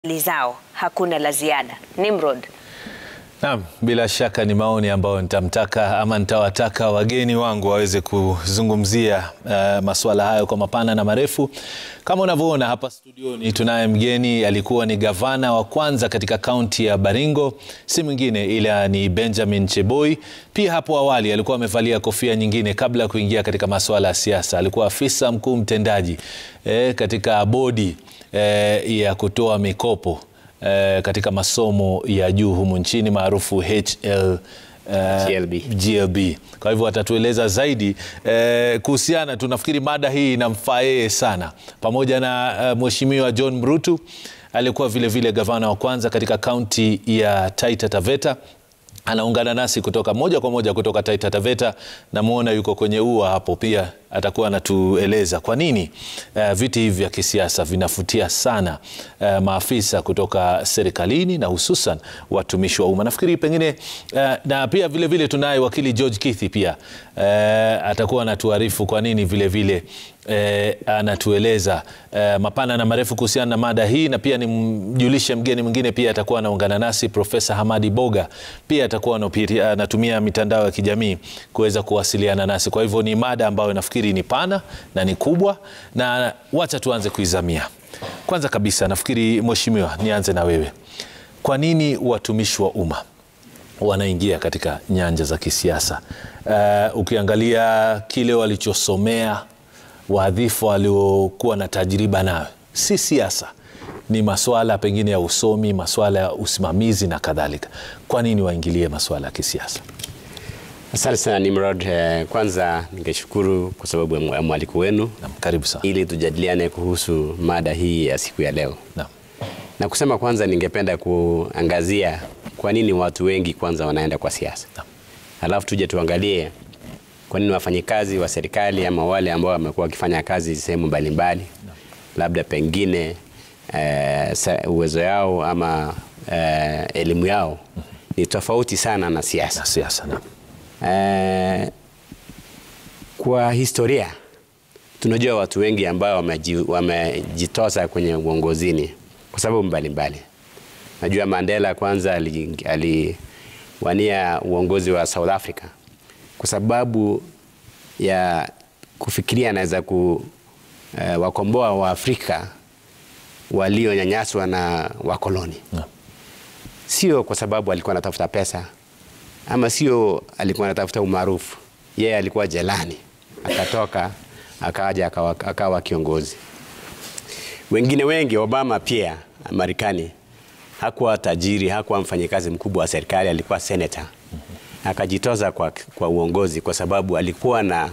zao hakuna la ziada. Nimrod. Naam, bila shaka ni maoni ambayo nitawataka wageni wangu waweze kuzungumzia masuala hayo kwa mapana na marefu. Kama unavyoona hapa studioni tunaye mgeni, alikuwa ni gavana wa kwanza katika kaunti ya Baringo, si mwingine ila ni Benjamin Cheboi. Pia hapo awali alikuwa amevalia kofia nyingine kabla ya kuingia katika masuala ya siasa. Alikuwa afisa mkuu mtendaji katika bodi ya kutoa mikopo katika masomo ya juu humu nchini maarufu GLB. Kwa hivyo atatueleza zaidi kuhusiana. Tunafikiri mada hii inamfaa yeye sana, pamoja na Mheshimiwa John Mrutu alikuwa vile vile gavana wa kwanza katika kaunti ya Taita Taveta. Anaungana nasi moja kwa moja kutoka Taita Taveta. Namuona yuko kwenye ua hapo, pia atakuwa anatueleza kwa nini viti hivi vya kisiasa vinafutia sana maafisa kutoka serikalini na hususan watumishi wa umma. Nafikiri pengine na pia vile vile tunaye wakili George Kithi pia atakuwa anatuarifu kwa nini vile vile anatueleza mapana na marefu kuhusiana na mada hii. Na pia nimjulishe mgeni mwingine pia atakuwa anaungana nasi, Profesa Hamadi Boga, pia atakuwa anatumia mitandao ya kijamii kuweza kuwasiliana nasi. Kwa hivyo ni mada ambayo nafikiri ni pana na ni kubwa, na wacha tuanze kuizamia. Kwanza kabisa nafikiri Mheshimiwa, nianze na wewe. Kwa nini watumishi wa umma wanaingia katika nyanja za kisiasa? Ukiangalia kile walichosomea, wadhifa waliokuwa na tajriba nayo, si siasa, ni masuala pengine ya usomi, masuala ya usimamizi na kadhalika. Kwa nini waingilie masuala ya kisiasa? Asante sana Nimrod. Kwanza ningeshukuru kwa sababu ya mwaliko wenu. Naam, karibu sana. Ili tujadiliane kuhusu mada hii ya siku ya leo. Naam. Na kusema kwanza ningependa kuangazia kwa nini watu wengi kwanza wanaenda kwa siasa. Naam. Alafu tuje tuangalie kwa nini wafanyikazi wa serikali ama wale ambao wamekuwa wakifanya kazi sehemu mbalimbali, labda pengine uwezo yao ama elimu yao ni tofauti sana na siasa. Siasa, naam. Kwa historia tunajua watu wengi ambao wamejitosa kwenye uongozini kwa sababu mbalimbali. Najua Mandela kwanza aliwania uongozi wa South Africa kwa sababu ya kufikiria anaweza wakomboa wa Afrika walionyanyaswa na wakoloni. Sio kwa sababu alikuwa anatafuta pesa ama sio alikuwa anatafuta umaarufu. Yeye alikuwa jelani, akatoka akaja akawa kiongozi. Wengine wengi, Obama pia Marekani, hakuwa tajiri, hakuwa mfanyikazi mkubwa wa serikali, alikuwa senator. Akajitoza kwa uongozi kwa sababu alikuwa na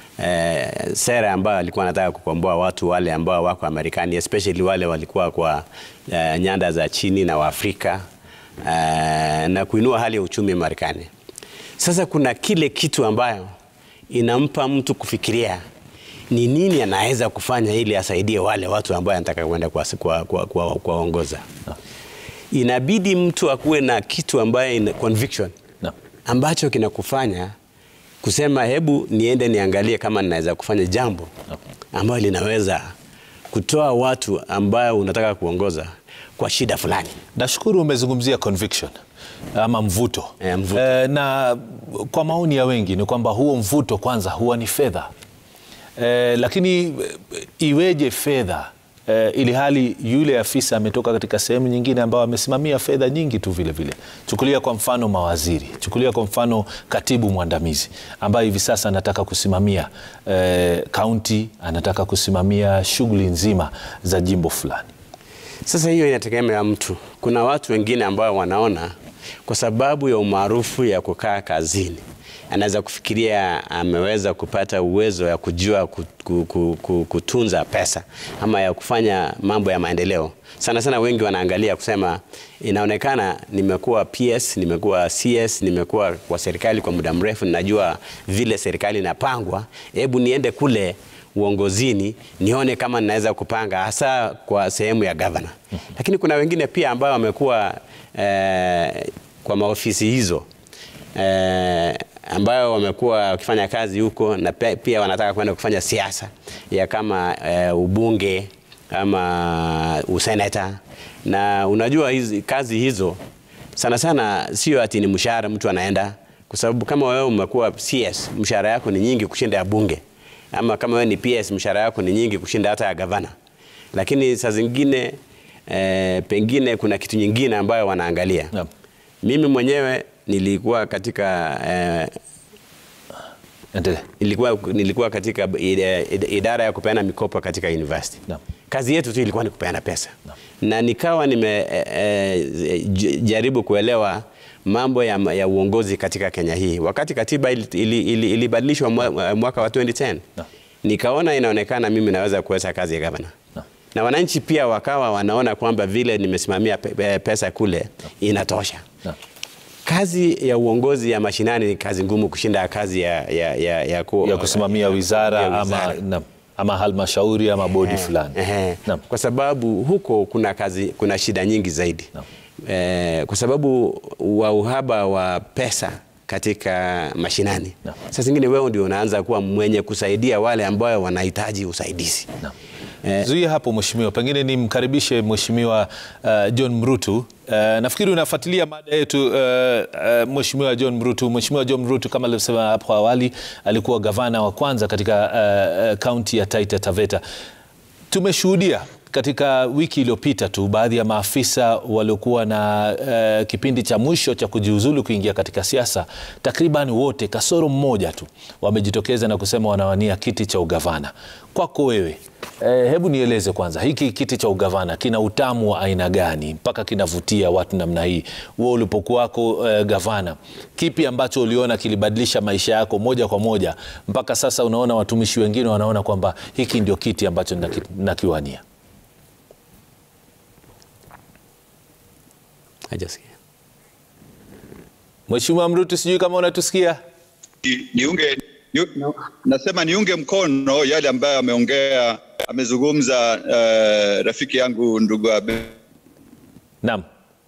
sera ambayo alikuwa anataka kukomboa watu wale ambao wako Marekani, especially wale walikuwa kwa nyanda za chini na Waafrika, na kuinua hali ya uchumi Marekani. Sasa kuna kile kitu ambayo inampa mtu kufikiria ni nini anaweza kufanya ili asaidie wale watu ambao anataka kwenda kuwaongoza. Inabidi mtu akuwe na kitu ambayo ina conviction ambacho kinakufanya kusema hebu niende niangalie kama ninaweza kufanya jambo ambalo linaweza kutoa watu ambao unataka kuongoza kwa shida fulani. Nashukuru umezungumzia conviction ama mvuto. Na kwa maoni ya wengi ni kwamba huo mvuto kwanza huwa ni fedha. Lakini iweje fedha ili hali yule afisa ametoka katika sehemu nyingine ambao amesimamia fedha nyingi tu vile vile? Chukulia kwa mfano mawaziri, chukulia kwa mfano katibu mwandamizi ambaye hivi sasa anataka kusimamia kaunti, anataka kusimamia shughuli nzima za jimbo fulani. Sasa hiyo inategemea mtu. Kuna watu wengine ambao wanaona kwa sababu ya umaarufu ya kukaa kazini, anaweza kufikiria ameweza kupata uwezo ya kujua kutunza pesa ama ya kufanya mambo ya maendeleo. Sana sana wengi wanaangalia kusema inaonekana nimekuwa PS, nimekuwa CS, nimekuwa kwa serikali kwa muda mrefu, najua vile serikali inapangwa, hebu niende kule uongozini nione kama ninaweza kupanga, hasa kwa sehemu ya governor. Lakini kuna wengine pia ambao wamekuwa kwa maofisi hizo ambayo wamekuwa wakifanya kazi huko na pia wanataka kwenda kufanya siasa ya kama ubunge ama useneta. Na unajua kazi hizo sana sana sio ati ni mshahara mtu anaenda, kwa sababu kama wewe umekuwa CS mshahara yako ni nyingi kushinda ya bunge, ama kama wewe ni PS mshahara yako ni nyingi kushinda hata ya gavana. Lakini saa zingine pengine kuna kitu nyingine ambayo wanaangalia. No. Mimi mwenyewe nilikuwa katika nilikuwa katika idara ya kupeana mikopo katika university. No. Kazi yetu tu ilikuwa ni kupeana pesa. No. Na nikawa jaribu kuelewa mambo ya uongozi katika Kenya hii. Wakati katiba ilibadilishwa mwaka wa 2010. No. Nikaona inaonekana mimi naweza kuweza kazi ya gavana. No. Na wananchi pia wakawa wanaona kwamba vile nimesimamia pesa kule. No. Inatosha. No. Kazi ya uongozi ya mashinani ni kazi ngumu kushinda kazi ya kusimamia wizara ama halmashauri ama bodi fulani. Kwa sababu huko kuna shida nyingi zaidi. Kwa sababu wa uhaba wa pesa katika mashinani. Sasa zingine wewe ndio unaanza kuwa mwenye kusaidia wale ambao wanahitaji usaidizi. Zuia hapo mheshimiwa, pengine nimkaribishe mheshimiwa John Mrutu. Nafikiri unafuatilia mada yetu mheshimiwa John Mrutu. Mheshimiwa John Mrutu, kama alivyosema hapo awali, alikuwa gavana wa kwanza katika kaunti ya Taita Taveta. Tumeshuhudia katika wiki iliyopita tu baadhi ya maafisa waliokuwa na kipindi cha mwisho cha kujiuzulu kuingia katika siasa, takriban wote kasoro mmoja tu wamejitokeza na kusema wanawania kiti cha ugavana. Kwako wewe, hebu nieleze kwanza, hiki kiti cha ugavana kina utamu wa aina gani mpaka kinavutia watu namna hii? Wewe ulipokuwako gavana, kipi ambacho uliona kilibadilisha maisha yako moja kwa moja mpaka sasa unaona watumishi wengine wanaona kwamba hiki ndio kiti ambacho nakiwania? Mheshimiwa Mrutu, sijui kama unatusikia. Nasema niunge mkono yale ambayo amezungumza rafiki yangu ndugu Abe. Naam.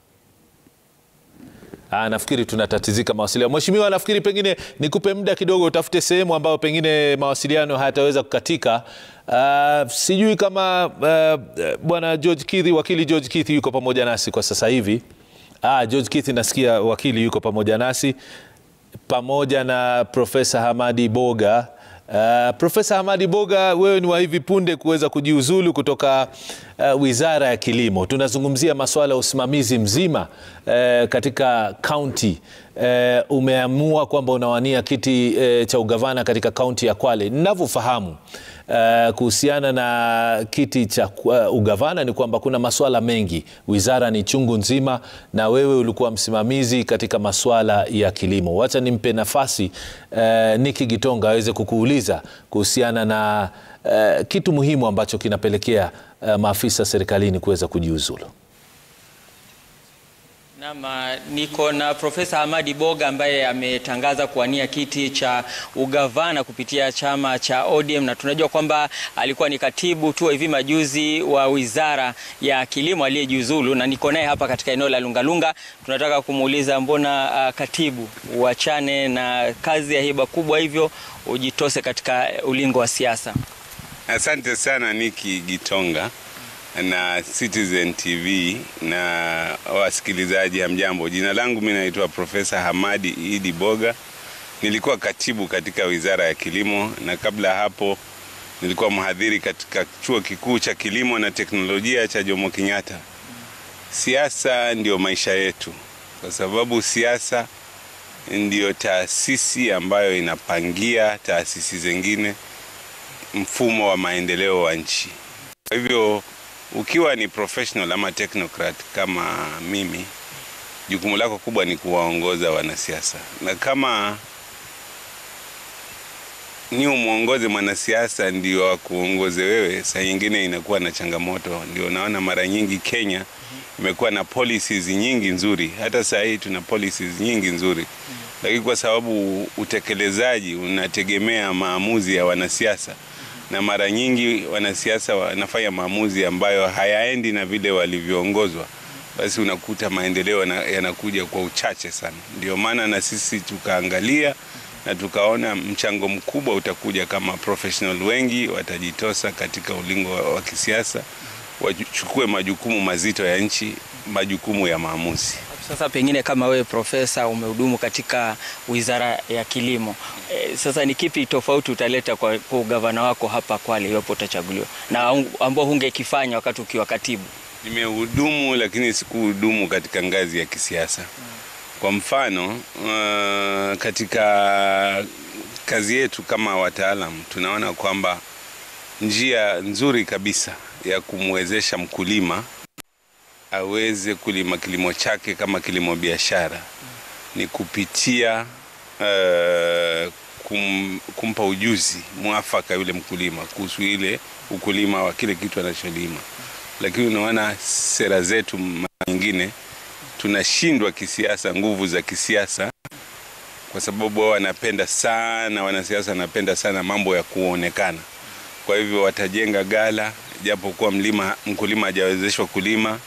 Nafikiri tunatatizika mawasiliano. Mheshimiwa, nafikiri pengine nikupe muda kidogo utafute sehemu ambayo pengine mawasiliano hayataweza kukatika. Sijui kama bwana George Kithi, wakili George Kithi yuko pamoja nasi kwa sasa hivi. George Kithi, nasikia wakili yuko pamoja nasi, pamoja na Profesa Hamadi Boga. Profesa Hamadi Boga, wewe ni wa hivi punde kuweza kujiuzulu kutoka Wizara ya Kilimo. Tunazungumzia masuala ya usimamizi mzima katika kaunti. Umeamua kwamba unawania kiti cha ugavana katika kaunti ya Kwale. Ninavyofahamu kuhusiana na kiti cha ugavana ni kwamba kuna masuala mengi. Wizara ni chungu nzima na wewe ulikuwa msimamizi katika masuala ya kilimo. Wacha nimpe nafasi Niki Gitonga aweze kukuuliza kuhusiana na kitu muhimu ambacho kinapelekea maafisa serikalini kuweza kujiuzulu. Niko na Profesa Hamadi Boga ambaye ametangaza kuwania kiti cha ugavana kupitia chama cha ODM, na tunajua kwamba alikuwa ni katibu tu hivi majuzi wa Wizara ya Kilimo aliyejiuzulu, na niko naye hapa katika eneo la Lungalunga. Tunataka kumuuliza mbona katibu uachane na kazi ya hiba kubwa hivyo ujitose katika ulingo wa siasa? Asante sana Niki Gitonga na Citizen TV na wasikilizaji, hamjambo. Jina langu mimi naitwa Profesa Hamadi Idi Boga. Nilikuwa katibu katika Wizara ya Kilimo, na kabla hapo nilikuwa mhadhiri katika Chuo Kikuu cha Kilimo na Teknolojia cha Jomo Kenyatta. Siasa ndio maisha yetu, kwa sababu siasa ndio taasisi ambayo inapangia taasisi zingine mfumo wa maendeleo wa nchi. Kwa hivyo ukiwa ni professional ama technocrat kama mimi, jukumu lako kubwa ni kuwaongoza wanasiasa. Na kama ni umuongoze mwanasiasa ndio akuongoze wewe, saa nyingine inakuwa na changamoto. Ndio naona mara nyingi Kenya imekuwa na policies nyingi nzuri. Hata saa hii tuna policies nyingi nzuri. Lakini kwa sababu utekelezaji unategemea maamuzi ya wanasiasa, na mara nyingi wanasiasa wanafanya maamuzi ambayo hayaendi na vile walivyoongozwa, basi unakuta maendeleo yanakuja kwa uchache sana. Ndio maana na sisi tukaangalia na tukaona mchango mkubwa utakuja kama professional wengi watajitosa katika ulingo wa kisiasa, wachukue majukumu mazito ya nchi, majukumu ya maamuzi. Sasa pengine kama wewe profesa umehudumu katika Wizara ya Kilimo, sasa ni kipi tofauti utaleta kwa ugavana wako hapa Kwale iwapo utachaguliwa na ambao hungekifanya wakati ukiwa katibu? Nimehudumu lakini sikuhudumu katika ngazi ya kisiasa. Kwa mfano, katika kazi yetu kama wataalam tunaona kwamba njia nzuri kabisa ya kumwezesha mkulima aweze kulima kilimo chake kama kilimo biashara ni kupitia kumpa ujuzi mwafaka yule mkulima kuhusu ile ukulima wa kile kitu anacholima. Lakini unaona sera zetu mara nyingine tunashindwa kisiasa, nguvu za kisiasa, kwa sababu wao wanapenda sana, wanasiasa wanapenda sana mambo ya kuonekana. Kwa hivyo watajenga gala japo kuwa mkulima hajawezeshwa kulima,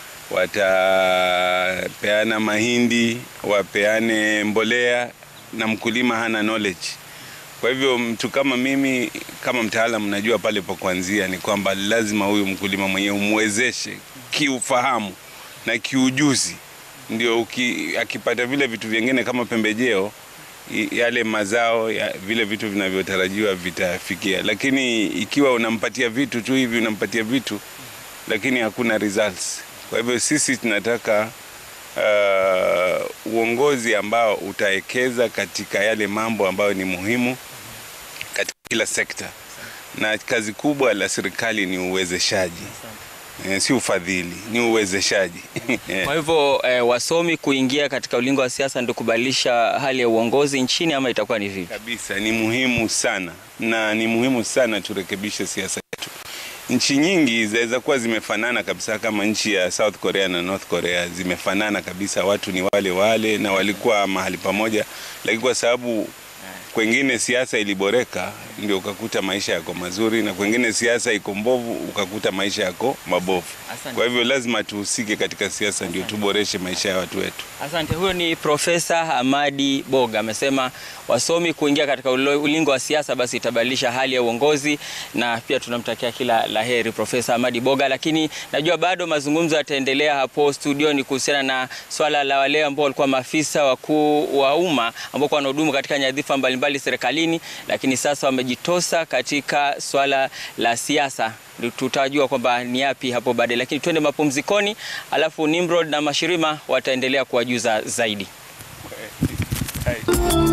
watapeana mahindi, wapeane mbolea na mkulima hana knowledge. Kwa hivyo mtu kama mimi kama mtaalamu najua pale pa kuanzia ni kwamba lazima huyu mkulima mwenyewe umwezeshe kiufahamu na kiujuzi, ndio akipata vile vitu vingine kama pembejeo, yale mazao ya vile vitu vinavyotarajiwa vitafikia. Lakini ikiwa unampatia vitu tu hivi, unampatia vitu lakini hakuna results. Kwa hivyo sisi tunataka uongozi ambao utaekeza katika yale mambo ambayo ni muhimu katika kila sekta, na kazi kubwa la serikali ni uwezeshaji, si ufadhili, ni uwezeshaji. Kwa hivyo wasomi kuingia katika ulingo wa siasa ndio kubadilisha hali ya uongozi nchini, ama itakuwa ni vipi? Kabisa, ni muhimu sana, na ni muhimu sana turekebishe siasa yetu. Nchi nyingi zaweza kuwa zimefanana kabisa, kama nchi ya South Korea na North Korea zimefanana kabisa, watu ni wale wale na walikuwa mahali pamoja, lakini kwa sababu kwengine siasa iliboreka ndio ukakuta maisha yako mazuri, na kwengine siasa iko mbovu ukakuta maisha yako mabovu. Kwa hivyo lazima tuhusike katika siasa ndio tuboreshe maisha ya watu wetu. Asante. Huyo ni Profesa Hamadi Boga, amesema wasomi kuingia katika ulingo wa siasa basi itabadilisha hali ya uongozi, na pia tunamtakia kila laheri Profesa Hamadi Boga. Lakini najua bado mazungumzo yataendelea hapo studioni kuhusiana na swala la wale ambao walikuwa maafisa wakuu wa umma ambao wanahudumu katika nyadhifa mbalimbali serikalini, lakini sasa wamejitosa katika swala la siasa. Tutajua kwamba ni yapi hapo baadaye, lakini twende mapumzikoni, alafu Nimrod na Mashirima wataendelea kuwajuza zaidi. Hai.